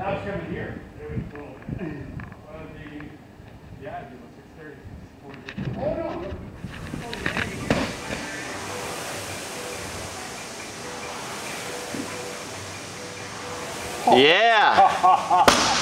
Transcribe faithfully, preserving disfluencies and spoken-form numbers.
was coming here. It was cool. Well, the, yeah, it was six thirty. Oh, no. Yeah.